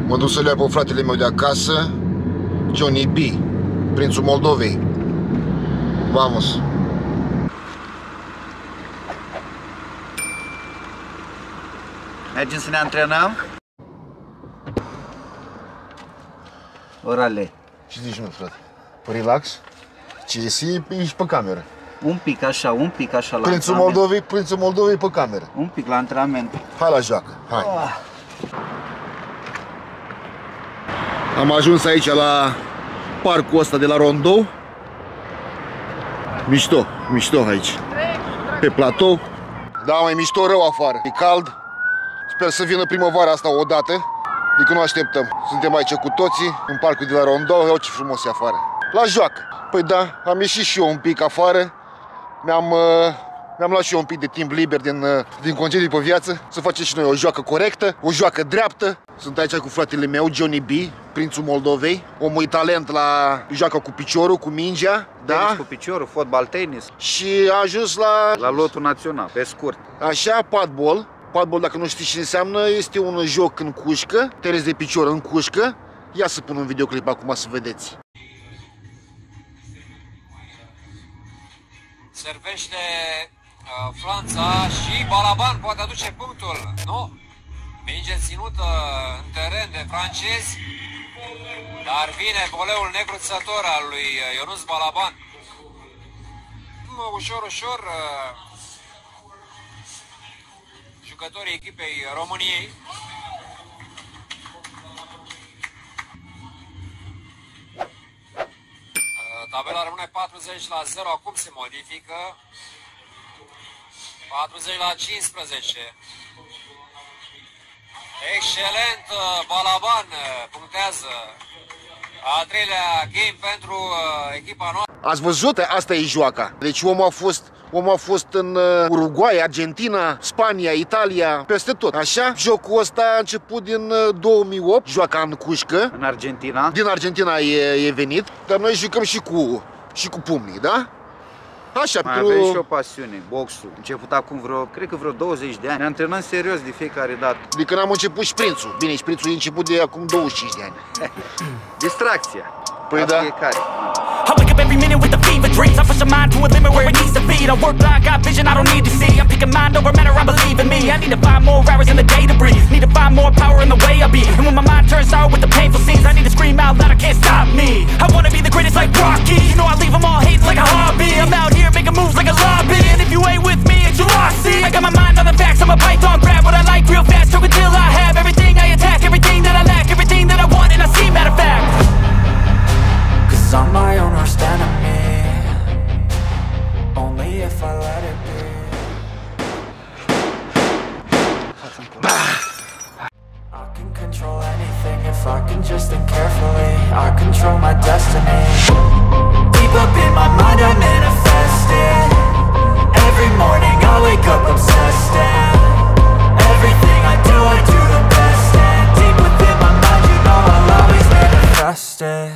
Mă duc să-l iau pe fratele meu de acasă, Johnny B, prințul Moldovei. Vamos! Mergem să ne antrenăm? Orale. Ce zici, mă, frate? Relax? Ce ești pe cameră? Un pic așa la Prințul Moldovei pe cameră. Un pic la antrenament. Hai la joacă, hai. Am ajuns aici la parcul ăsta de la Rondou. Mișto, mișto aici. Pe platou. Da, mai mișto rău afară. E cald. Sper să vină primăvara asta odată. Adică nu așteptăm. Suntem aici cu toții, în parcul de la Rondou. Iau ce frumos e afară. La joacă. Păi da, am ieșit și eu un pic afară. Mi-am luat și eu un pic de timp liber din concediu pe viață. Să facem și noi o joacă corectă, o joacă dreaptă. Sunt aici cu fratele meu, Johnny B, prințul Moldovei. Omul talent la joacă cu piciorul, cu mingea. Tenis da? cu piciorul, fotbal, tenis. Și a ajuns la lotul național, pe scurt. Așa, padbol. Padbol, dacă nu știi ce înseamnă, este un joc în cușcă, tenis de picior în cușcă. Ia să pun un videoclip acum să vedeți. Servește Franța și Balaban poate aduce punctul, nu? Minge ținută în teren de francezi, dar vine voleul necruțător al lui Ionuț Balaban. Ușor, ușor, jucătorii echipei României tabela rămâne 40-0, acum se modifică 40-15. Excelent, Balaban punctează a treilea game pentru echipa noastră. Ați văzut? Asta e joaca. Deci omul a fost în Uruguay, Argentina, Spania, Italia, peste tot. Așa? Jocul ăsta a început din 2008, joaca în cușcă. În Argentina. Din Argentina e venit, dar noi jucăm și cu pumnii, da? Așa, mai avem și o pasiune, boxul. Început acum cred că vreo 20 de ani. Ne antrenăm serios de fiecare dată. De când am început șprințul. Bine, șprințul e început de acum 25 de ani. Distracția. Păi da. Fiecare. I wake up every minute with the fever dreams. I push my mind to a limit where it needs to be. I work blind, got vision I don't need to see. I'm picking mind over matter, I believe in me. I need to find more hours in the day to breathe. Need to find more power in the way I be. And when my mind turns sour with the painful scenes, I need to scream out loud, I can't stop me. I wanna be the greatest like Rocky. You know I leave them all hating like a hobby. I'm out here making moves like a lobby. And if you ain't with me, it's your loss, see. I got my mind on the facts, I'm a python, grab what I like real fast. Choke until I have everything I attack, everything that I lack, everything that I want, and I see, matter of fact. I'm my own worst enemy. Only if I let it be. I can control anything if I can just think carefully. I control my destiny. Deep up in my mind I manifest it. Every morning I wake up obsessed, and everything I do the best. And deep within my mind you know I'll always manifest it.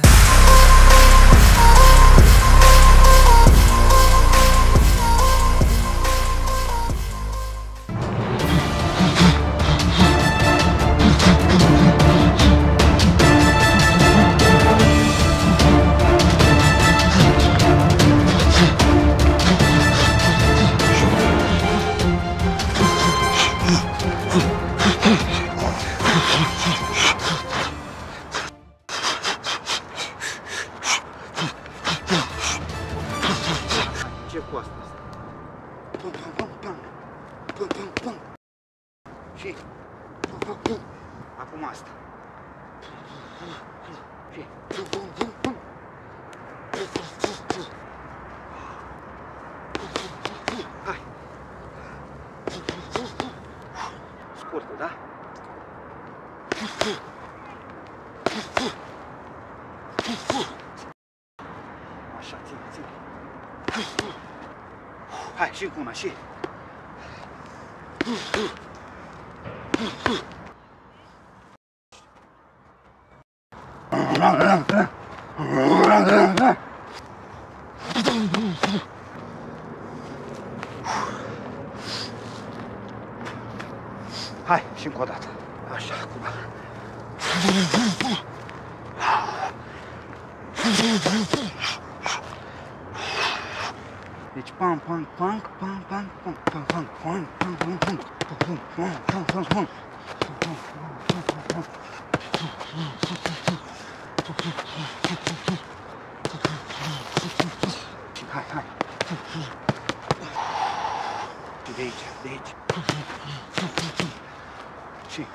Și acum asta. Hai. Scurtă, da? Așa, ține. Hai, și cu una, și. Hai, și încă o dată. Așa, acum. Deci pam, pam, pam, pam, pam, pam, pam, pam, pam, pam, pam, pam, pam, pam, pam, pam. Hai, hai. De aici, de aici. Și...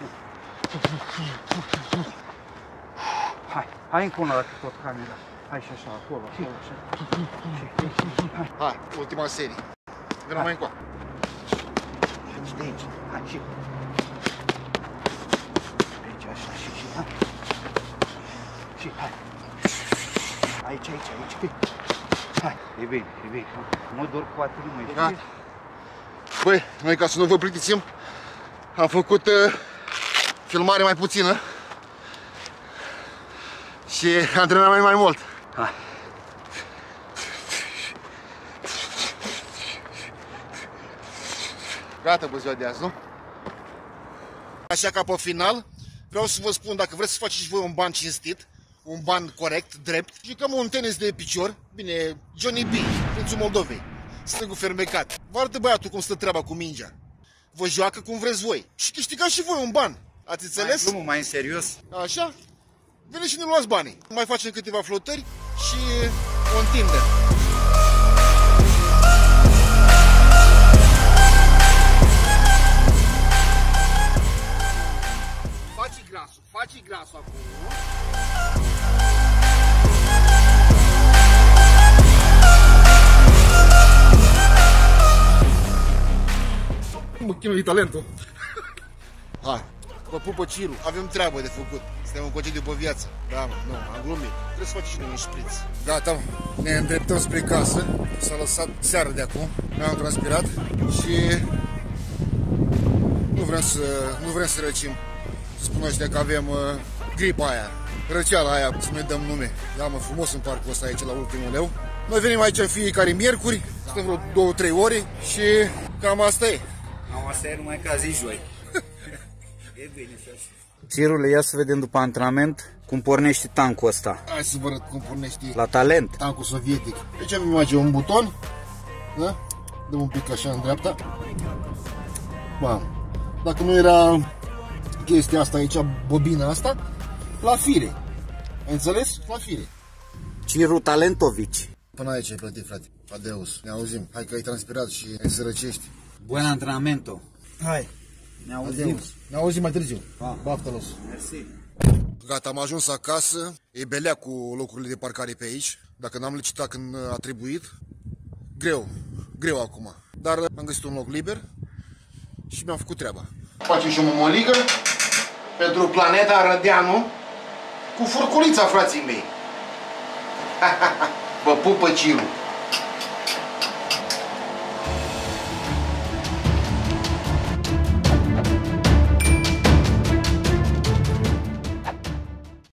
Hai încă una dată tot camera. Hai și așa, acolo, acolo, așa. Hai. Hai, ultima serie. Vină mai încoa. Și de aici, hai și... De aici, așa, și, hai. Și, hai. Aici, aici, aici. Hai, e bine, e bine. Mă dor cu atât, mă, Da. Băi, noi ca să nu vă plictisim, am făcut filmare mai puțină și antrenament mai mult. Hai. Gata, bă, ziua de azi, nu? Așa ca pe final, vreau să vă spun, dacă vreți să faceți și voi un ban cinstit, un ban corect, drept, jucăm un tenis de picior, bine, Johnny B, prințul Moldovei, stângul fermecat. Vă arătă băiatul cum stă treaba cu mingea. Vă joacă cum vreți voi și câștigați și voi un ban. Ați înțeles? Mai glumă, mai în serios. Așa? Veniți și ne luați banii. Mai facem câteva flotări și o întindem. Faci grasul acum. Mă chinui talentul. Hai, vă pupă Ciru, avem treabă de făcut. Suntem în concediu pe viață. Da, mă, nu, am glumit. Trebuie să faci și noi un șpriț. Gata, mă. Ne îndreptăm spre casă. S-a lăsat seara de acum. Ne-am transpirat și nu vrem să răcim. Spun ăștia că avem gripa aia, răceala aia, să ne dăm nume. Da, mă, frumos în parcul ăsta aici la ultimul leu. Noi venim aici în fiecare miercuri, stăm vreo 2-3 ore și cam asta e. Am asta e numai ca zi joi. E bine și așa. Cirule, ia să vedem după antrenament cum pornești tancul ăsta. Hai să vă arăt cum pornești La talent. tancul sovietic. Aici avem aici un buton, da? Dăm un pic așa în dreapta. Bam. Dacă nu era chestia asta aici, bobina asta, la fire. Ai înțeles? La fire. Ciru Talentovici. Până aici ai plătit, frate. Adeus. Ne auzim. Hai că ai transpirat și ai să răcești. Bun antrenamento. Hai. Ne auzim. Adeus. Ne auzim mai târziu. Baftă-los. Mersi. Gata, am ajuns acasă. E belea cu locurile de parcare pe aici. Dacă n-am licitat când a trebuit, greu acum. Dar am găsit un loc liber și mi-am făcut treaba. Facem și o mămăligă pentru planeta Rădeanu cu furculița, frații mei. Vă pupă Ciru.